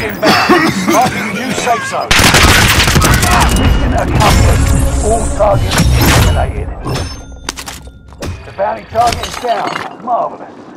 inbound. Marking new safe zone. Mission accomplished. All targets eliminated. The bounty target is down. Marvelous.